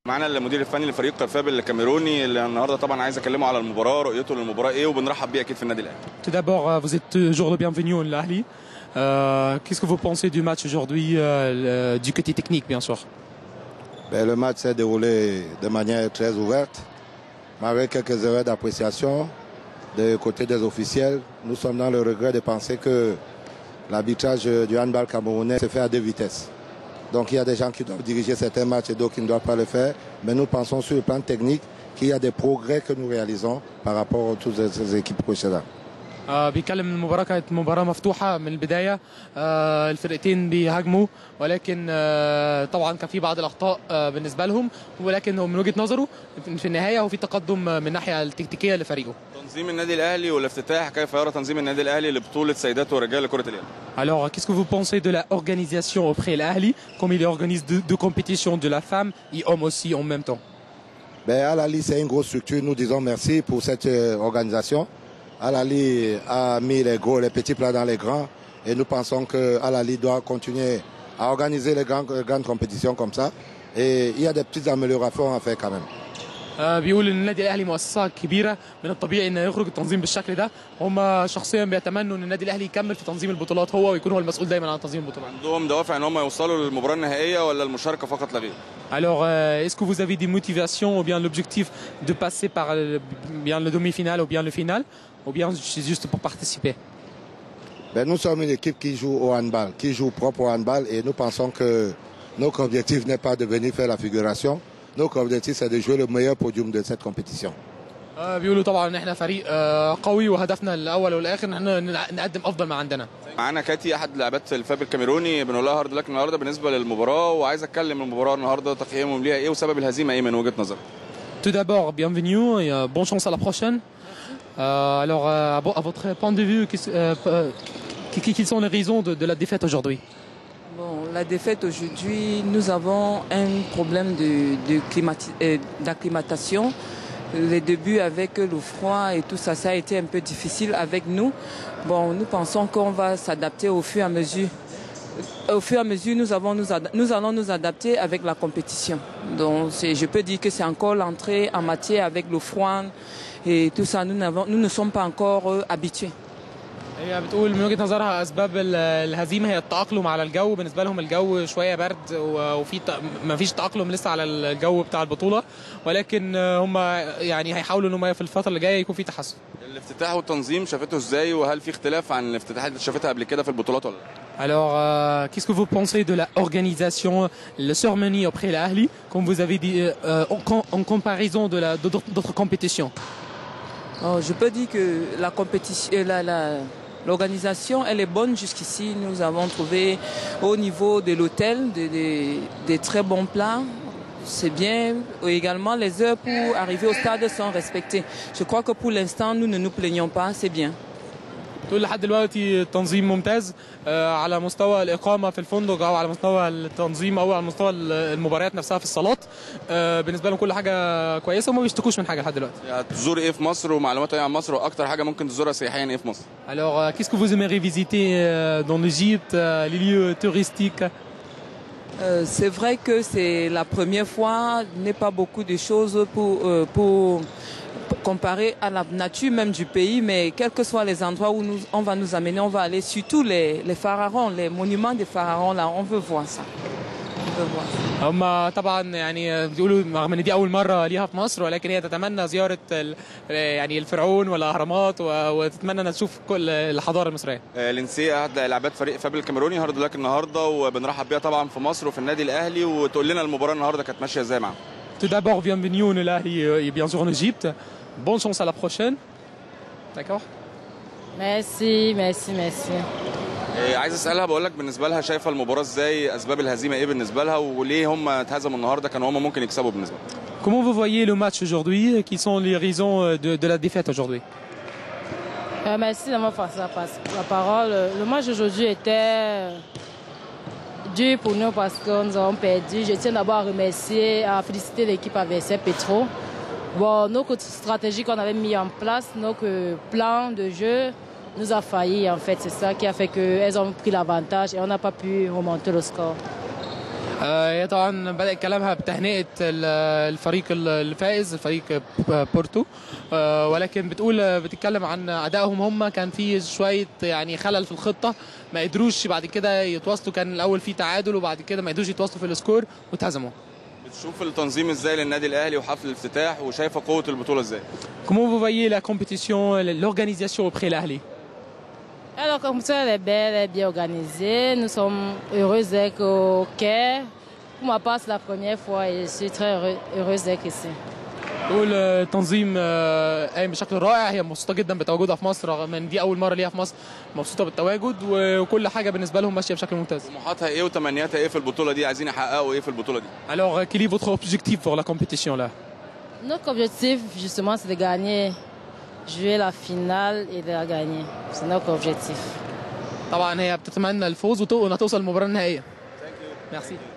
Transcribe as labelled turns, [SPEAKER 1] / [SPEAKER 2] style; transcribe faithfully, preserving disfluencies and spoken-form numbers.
[SPEAKER 1] معانا المدير الفني لفريق كرفاب الكاميروني اللي النهارده طبعا عايز اكلمه على المباراه، رؤيته للمباراه ايه، وبنرحب بيه اكيد في النادي الاهلي.
[SPEAKER 2] Tout d'abord, vous êtes toujours le bienvenu au Ahly. Euh, Qu'est-ce que vous pensez du match aujourd'hui, euh, du côté technique, bien sûr?
[SPEAKER 3] Ben, le match s'est déroulé de manière très ouverte, malgré quelques erreurs d'appréciation du côté des officiels. Nous sommes dans le regret de penser que l'arbitrage du handball camerounais se fait à deux vitesses. Donc il y a des gens qui doivent diriger certains matchs et d'autres qui ne doivent pas le faire. Mais nous pensons sur le plan technique qu'il y a des progrès que nous réalisons par rapport à toutes ces équipes précédentes.
[SPEAKER 2] آه بيتكلم ان المباراه كانت مباراه مفتوحه من البدايه. آه الفرقتين بيهاجموا، ولكن آه طبعا كان في بعض الاخطاء آه بالنسبه لهم، ولكن هو من وجهه نظره في النهايه هو في تقدم من الناحيه التكتيكيه لفريقه.
[SPEAKER 1] تنظيم النادي الاهلي والافتتاح، كيف يرى تنظيم النادي الاهلي لبطوله سيدات ورجال كره اليد؟
[SPEAKER 2] Alors, qu'est-ce que vous pensez de la organisation auprès de l'Ahly, comme il organise deux, deux compétitions de la femme et homme aussi en même temps?
[SPEAKER 3] Ben, Al Ahly, c'est une grosse structure. Nous disons merci pour cette euh, organisation. Al Ahly a mis les gros, les petits plats dans les grands, et nous pensons que Al Ahly doit continuer à organiser les grandes, grandes compétitions comme ça. Et il y a des petites améliorations à faire quand même.
[SPEAKER 2] آه بيقول ان النادي الاهلي مؤسسه كبيره، من الطبيعي ان يخرج التنظيم بالشكل ده. هم شخصيا بيتمنوا ان النادي الاهلي يكمل في تنظيم البطولات هو، ويكون هو المسؤول دايما عن تنظيم البطولات.
[SPEAKER 1] عندهم دوافع ان هم يوصلوا للمباراه النهائيه ولا المشاركه فقط لا غير؟
[SPEAKER 2] Alors, euh, est-ce que vous avez des motivations ou bien l'objectif de passer par le, bien le demi-finale ou bien le final, ou bien c'est juste pour participer?
[SPEAKER 3] Ben, nous sommes une équipe qui joue au handball, qui joue propre au handball, et nous pensons que notre objectif n'est pas de venir faire la figuration. Notre objectif, c'est de jouer le meilleur podium de cette compétition.
[SPEAKER 2] آه بيقولوا طبعا ان احنا فريق آه قوي، وهدفنا الاول والاخر ان احنا نقدم افضل ما عندنا.
[SPEAKER 1] معانا كاتي احد لاعبات الفاب الكاميروني، بنقول لها هارد لك النهارده بالنسبه للمباراه، وعايز اتكلم المباراه النهارده تقييمهم ليها ايه وسبب الهزيمه ايه من وجهه نظرك؟
[SPEAKER 2] Tout d'abord, bienvenue et euh, bonne chance à la prochaine. Euh, alors, euh, à votre point de vue, euh, quelles sont les raisons de, de la défaite aujourd'hui?
[SPEAKER 4] Bon, la défaite aujourd'hui, nous avons un problème de, de d'acclimatation. Les débuts avec le froid et tout ça, ça a été un peu difficile avec nous. Bon, nous pensons qu'on va s'adapter au fur et à mesure. Au fur et à mesure, nous, avons nous, nous allons nous adapter avec la compétition. Donc, je peux dire que c'est encore l'entrée en matière avec le froid et tout ça. Nous, nous ne sommes pas encore euh, habitués.
[SPEAKER 2] هي بتقول من وجهة نظرها اسباب الهزيمه هي التأقلم على الجو. بالنسبه لهم الجو شويه برد، وفي ما فيش تأقلم لسه على الجو بتاع البطوله، ولكن هم يعني هيحاولوا ان هم في الفتره اللي جايه يكون في تحسن.
[SPEAKER 1] الافتتاح والتنظيم شافته ازاي، وهل في اختلاف عن الافتتاحات اللي شافتها قبل كده في البطولات ولا لا؟
[SPEAKER 2] Alors, euh, qu'est-ce que vous pensez de la organisation, le cérémonie auprès de l'Ahly, comme vous avez dit, euh, en, en comparaison de la d'autres compétitions?
[SPEAKER 4] Oh, je peux dire que la compétition, la, la l'organisation, elle est bonne jusqu'ici. Nous avons trouvé au niveau de l'hôtel des de, de très bons plats. C'est bien. Également, les heures pour arriver au stade sont respectées. Je crois que pour l'instant, nous ne nous plaignons pas. C'est bien.
[SPEAKER 2] تقول لحد دلوقتي التنظيم ممتاز على مستوى الإقامة في الفندق، أو على مستوى التنظيم، أو على مستوى المباريات نفسها في الصالات. بالنسبة لهم كل حاجة كويسة وما بيشتكوش من حاجة لحد دلوقتي.
[SPEAKER 1] هتزور إيه في مصر ومعلومات إيه عن مصر، وأكتر حاجة ممكن تزورها سياحيا إيه في مصر؟
[SPEAKER 2] Alors, qu'est-ce que vous aimeriez visiter dans l'Égypte, les lieux touristiques?
[SPEAKER 4] Euh, c'est vrai que c'est la première fois, il n'y a pas beaucoup de choses pour, euh, pour comparer à la nature même du pays, mais quels que soient les endroits où nous, on va nous amener, on va aller, surtout les, les pharaons, les monuments des pharaons, là, on veut voir ça. On veut voir ça.
[SPEAKER 2] هم طبعا يعني بيقولوا رغم ان دي اول مره ليها في مصر، ولكن هي تتمنى زياره يعني الفرعون والاهرامات، وتتمنى انها تشوف كل الحضاره المصريه.
[SPEAKER 1] لينسي احد لاعبات فريق فاب الكاميروني، هارد لك النهارده وبنرحب بيها طبعا في مصر وفي النادي الاهلي، وتقول لنا المباراه النهارده كانت ماشيه ازاي معاهم.
[SPEAKER 2] Tout d'abord, bienvenue au Ahly et bien sûr en Égypte. Bonne chance à la prochaine. D'accord?
[SPEAKER 5] Merci, merci, merci.
[SPEAKER 1] عايز اسالها، بقول لك بالنسبه لها شايفه المباراه ازاي، اسباب الهزيمه ايه بالنسبه لها، وليه هم اتهزموا النهارده، كانوا هم ممكن يكسبوا بالنسبه لها.
[SPEAKER 2] Comment vous voyez le match aujourd'hui? Quelles sont les raisons de, de la défaite aujourd'hui?
[SPEAKER 5] Euh, merci de m'avoir passé la parole. Le match aujourd'hui était dur pour nous parce que nous avons perdu. Je tiens d'abord à remercier, à féliciter l'équipe adversaire Petro. Bon, notre stratégie qu'on avait mis en place, notre plan de jeu nous a failli en fait. C'est ça qui a fait qu'elles ont pris l'avantage et on n'a pas pu remonter le score.
[SPEAKER 2] هي طبعا بدأت كلامها بتهنئة الفريق الفائز الفريق بورتو، ولكن بتقول بتتكلم عن أدائهم هم، كان في شوية يعني خلل في الخطة، ما قدروش بعد كده يتواصلوا، كان الأول في تعادل وبعد كده ما قدروش يتواصلوا في السكور واتهزموا.
[SPEAKER 1] بتشوف التنظيم ازاي للنادي الأهلي وحفل الافتتاح وشايفة قوة البطولة ازاي؟
[SPEAKER 2] Comment vous voyez la compétition, l'organisation auprès de l'Ahli?
[SPEAKER 5] Alors, la compétition elle est belle, elle est bien organisée. Nous sommes heureux d'être au Caire. Pour ma part, c'est la première fois et je suis très heureuse d'être ici.
[SPEAKER 2] تقول التنظيم قايم بشكل رائع، هي مبسوطه جدا بتواجدها في مصر رغم ان دي اول مره ليها في مصر، مبسوطه بالتواجد وكل حاجه بالنسبه لهم ماشيه بشكل ممتاز.
[SPEAKER 1] طموحاتها ايه وتمنياتها ايه في البطوله دي؟ عايزين يحققوا ايه في البطوله دي؟
[SPEAKER 2] Alors quel est votre objectif pour la compétition là?
[SPEAKER 5] Notre objectif justement c'est de gagner, jouer la finale et de la gagner. C'est notre objectif.
[SPEAKER 2] طبعا هي بتتمنى الفوز وتوصل المباراه النهائيه. Merci.